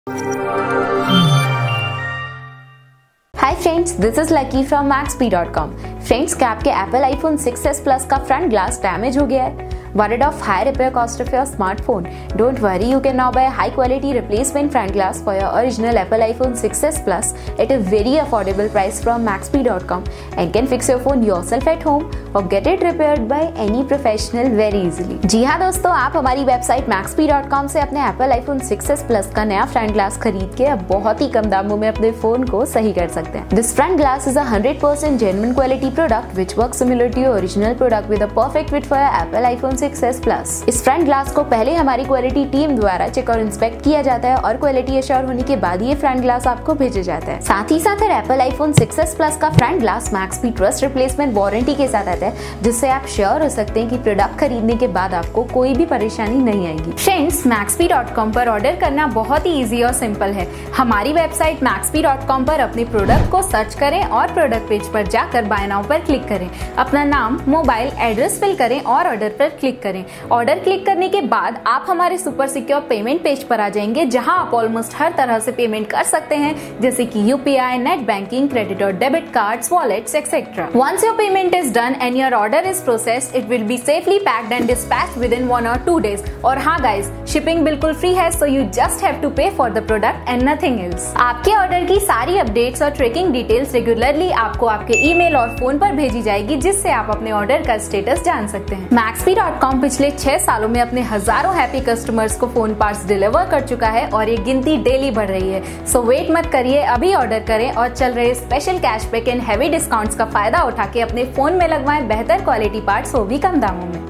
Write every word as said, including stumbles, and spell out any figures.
Hi friends, this is Lucky from Maxpe dot com. Friends, क्या आपके Apple iPhone six S plus का front glass damage हो गया है? Worried of high repair cost of your smartphone? Don't worry, you can now buy a high quality replacement front glass for your original Apple iPhone six S Plus at a very affordable price from maxp dot com and can fix your phone yourself at home or get it repaired by any professional very easily। जी हाँ दोस्तों, आप हमारी website maxp dot com से अपने Apple iPhone six S Plus का नया front glass खरीद के अब बहुत ही कम दामों में अपने फोन को सही कर सकते हैं। This front glass is a one hundred percent genuine quality product which works similar to your original product with a perfect fit for your Apple iPhone six S Plus। इस फ्रंट ग्लास को पहले हमारी quality team द्वारा check और inspect किया जाता है और क्वालिटी एश्योर होने के बाद ये फ्रंट ग्लास आपको भेजा जाता है। साथ ही साथ Apple iPhone six S Plus का front glass Maxpe trust replacement warranty के साथ आता है, जिससे आप श्योर हो सकते हैं कि प्रोडक्ट खरीदने के बाद आपको कोई भी परेशानी नहीं आएगी। फ्रेंड्स, मैक्सपी डॉट कॉम पर ऑर्डर करना बहुत ही इजी और सिंपल है। हमारी वेबसाइट मैक्सपी डॉट कॉम पर अपने प्रोडक्ट को सर्च करें और प्रोडक्ट पेज पर जाकर बाय नाउ पर क्लिक करें। अपना नाम, मोबाइल एड्रेस फिल करें और ऑर्डर पर क्लिक करें। ऑर्डर क्लिक करने के बाद आप हमारे सुपर सिक्योर पेमेंट पेज पर आ जाएंगे, जहां आप ऑलमोस्ट हर तरह से पेमेंट कर सकते हैं, जैसे कि यूपीआई, नेट बैंकिंग, क्रेडिट और debit cards, wallets etcetera. Once your payment is done and your order is processed, it will be safely packed and dispatched with in one or two days. और हाँ guys, shipping बिल्कुल free है, so you just have to pay for the product and nothing else. आपके order की सारी updates और tracking details regularly आपको आपके ईमेल और फोन पर भेजी जाएगी, जिससे आप अपने ऑर्डर का स्टेटस जान सकते हैं। मैक्सपी डॉट कॉम पिछले छह सालों में अपने हजारों हैप्पी कस्टमर्स को फोन पार्ट्स डिलीवर कर चुका है और ये गिनती डेली बढ़ रही है। सो वेट मत करिए, अभी ऑर्डर करें और चल रहे special cashback and heavy discounts का फायदा उठा के अपने फोन में लगवाएं बेहतर क्वालिटी पार्ट्स, वो भी कम दामों में।